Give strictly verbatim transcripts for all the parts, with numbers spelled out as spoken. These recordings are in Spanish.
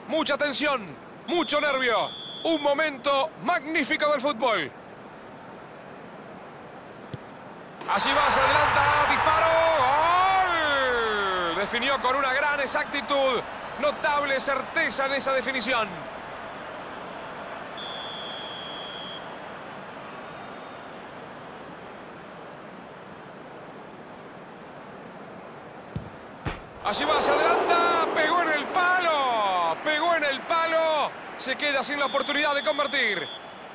Mucha tensión, mucho nervio. Un momento magnífico del fútbol. Allí va, se adelanta, disparo, ¡gol! Definió con una gran exactitud, notable certeza en esa definición. Allí va, se adelanta, pegó en el palo, pegó en el palo, se queda sin la oportunidad de convertir.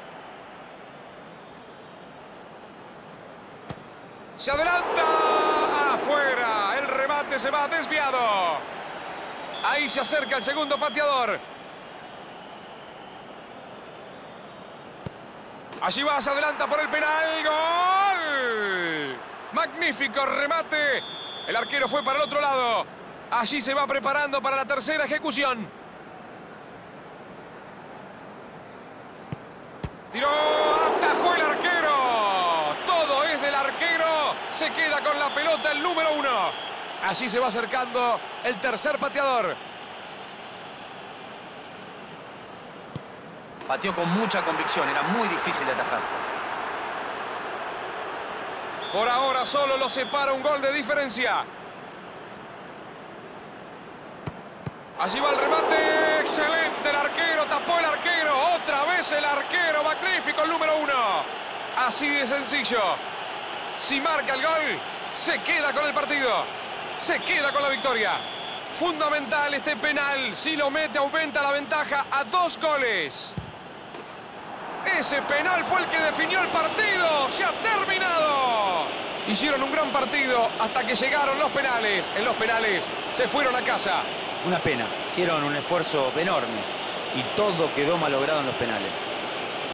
Se adelanta, afuera, el remate se va desviado. Ahí se acerca el segundo pateador. Allí va, se adelanta por el penal, ¡gol! Magnífico remate, el arquero fue para el otro lado. Allí se va preparando para la tercera ejecución. Tiró, atajó el arquero. Todo es del arquero. Se queda con la pelota el número uno. Allí se va acercando el tercer pateador. Pateó con mucha convicción, era muy difícil de atajar. Por ahora solo lo separa un gol de diferencia. Allí va el remate, excelente el arquero, tapó el arquero, otra vez el arquero, magnífico el número uno. Así de sencillo. Si marca el gol, se queda con el partido, se queda con la victoria. Fundamental este penal, si lo mete aumenta la ventaja a dos goles. Ese penal fue el que definió el partido, se ha terminado. Hicieron un gran partido hasta que llegaron los penales. En los penales se fueron a casa. Una pena, hicieron un esfuerzo enorme y todo quedó malogrado en los penales.